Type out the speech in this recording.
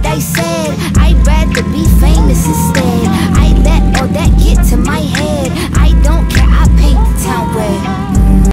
what I said. I'd rather be famous instead.